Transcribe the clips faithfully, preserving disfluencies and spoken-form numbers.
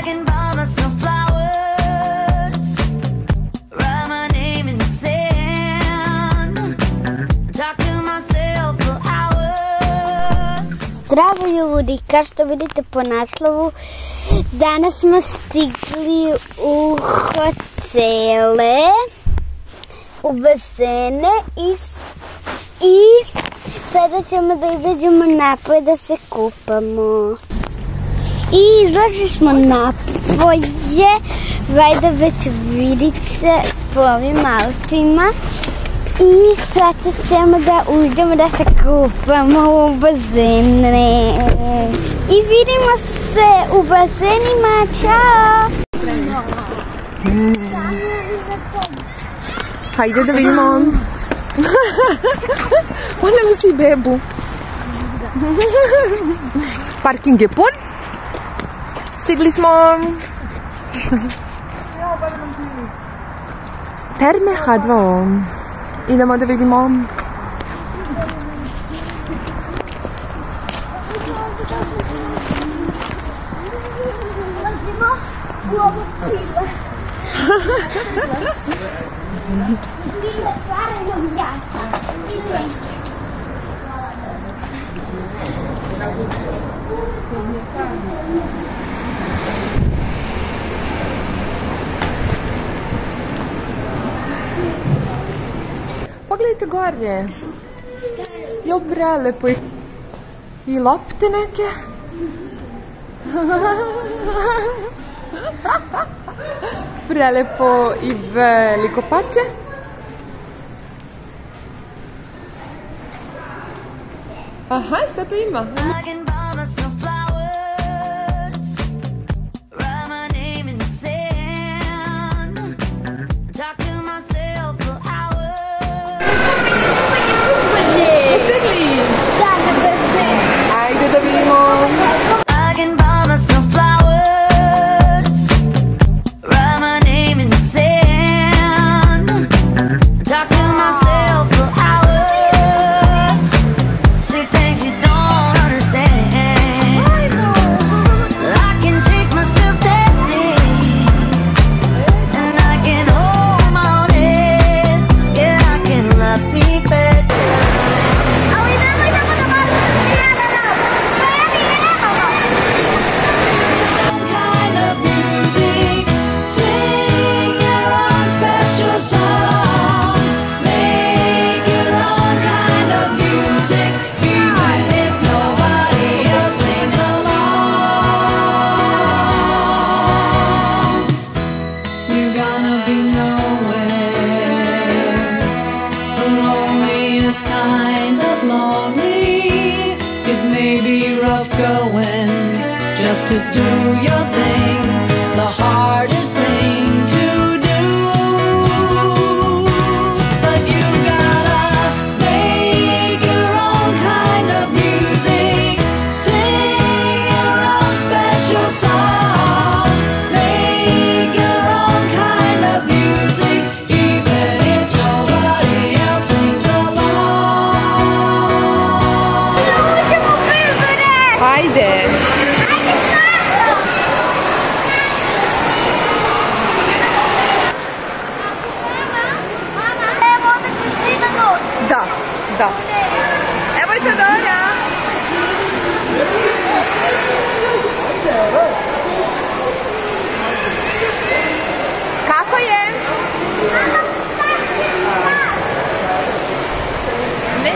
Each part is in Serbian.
can buy myself flowers, write my name in the sand, talk to myself for hours. Zdravo ljudi, kao što vidite po naslovu, danas smo stigli u hotele, u basene i, i sada ćemo da izađemo napolje da se kupamo. I izašli smo napolje, valjda već vidite po ovim autima. I sada ćemo da uđemo da se kupamo u bazene. I vidimo se u bazenima, čao! Hajde da vidimo. Ponela si bebu. Parking je pun. Stigli smo. Terme H dva O. Idemo da vidimo. Pogledajte gore. Jo, prelepo je. I lopte neke. Prelepo i veliko pače. Aha, šta tu ima? I can buy myself flowers, write my name in the sand, talk to myself for hours. Stigli! Ajde da vidimo. I can buy myself flowers, write my name in the sand, talk to myself for hours, see things you don't understand. I can take myself dancing, and I can hold my own head, yeah, I can love me better. Kind of music, sing your own special song, make your own kind of music, even if nobody else sings along. You're gonna be nowhere, the loneliest kind of lonely. It may be rough going just to do your thing, the hardest thing to do. But you gotta make your own kind of music, sing your own special song, make your own kind of music, even if nobody else sings along. Hajde. Da, da. Evo je Teodora. Kako je? Ne?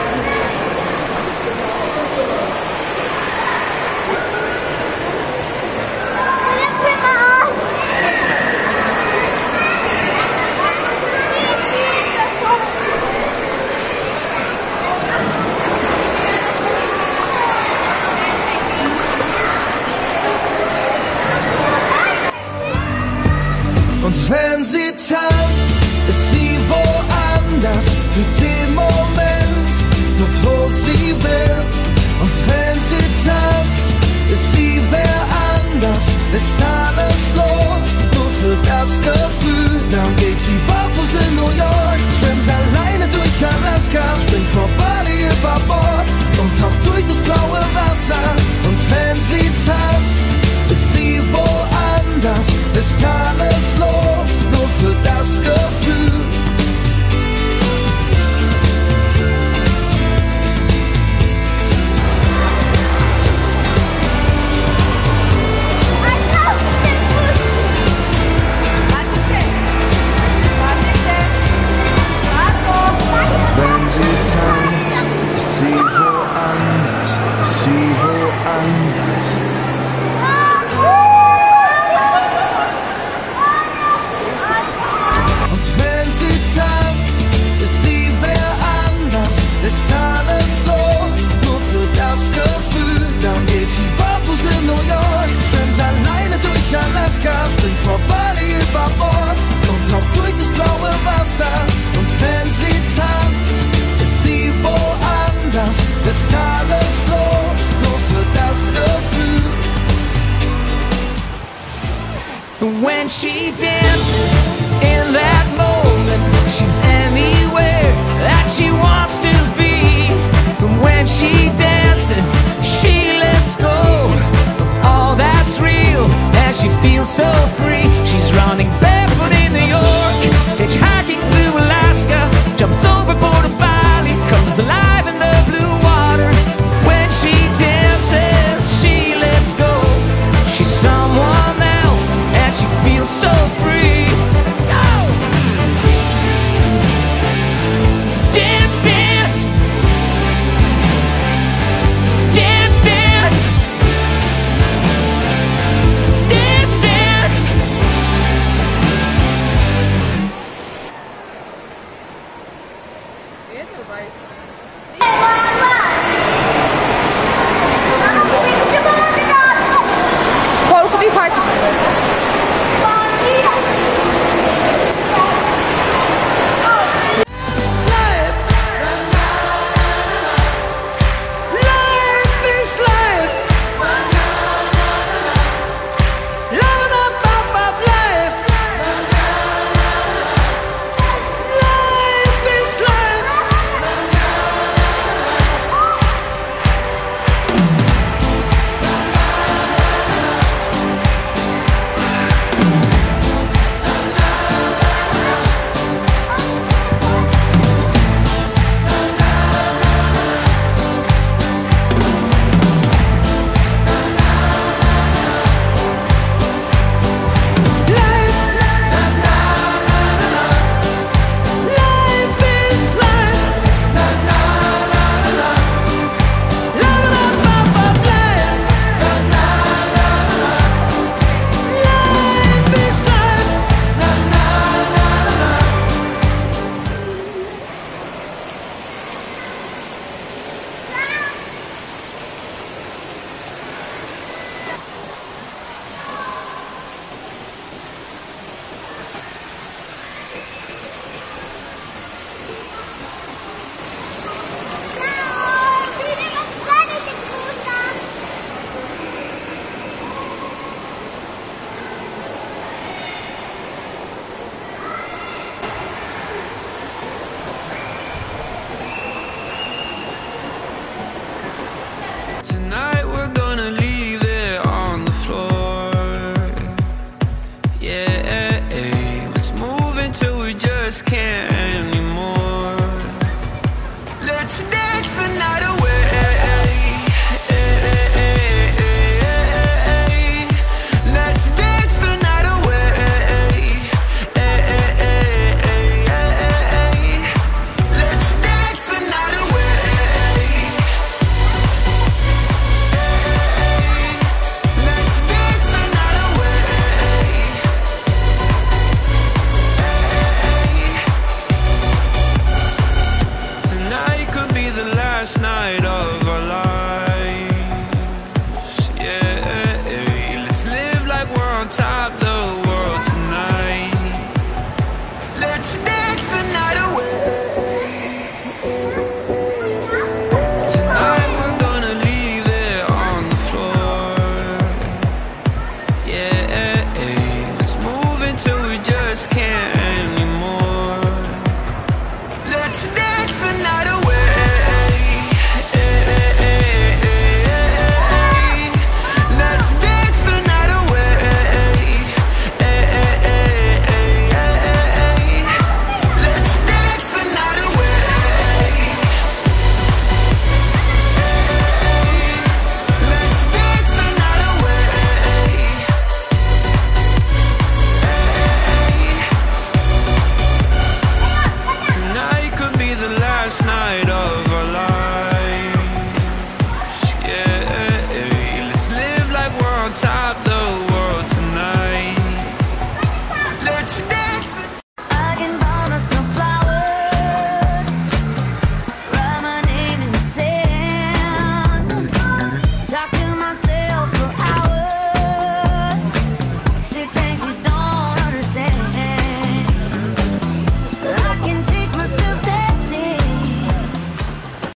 Und wenn sie tanzt, ist sie woanders für den Moment, dort wo sie will. Und wenn sie tanzt, ist sie wer anders, ist alles los, nur für das Gefühl. Dann geht sie barfuß in New York, schwimmt alleine durch Alaska, springt vor Bali über Bord und taucht durch das blaue Wasser. Und wenn sie tanzt, ist sie woanders. When she dances in that moment, she's anywhere that she wants to be. When she dances, she lets go of all that's real, and she feels so free. She's running barefoot in New York, hitchhiking through Alaska, jumps overboard to Bali, comes alive in the blue water. When she dances, she lets go. She's someone else, and she feels so free. No! Dance, dance. Dance, dance. Dance, dance. Koliko vi hoćete? It's life. Life is life. Loving up, up, up, life. Life is life. Life is life. Loving up, up, up, life. Life is life. Tonight we're gonna leave it on the floor. Yeah, let's move until we just can't anymore. Let's dance the night away. Let's dance the night away. Let's dance the night away. Let's dance the night away. Tonight could be the last night of our lives. Yeah, let's live like we're on top, though.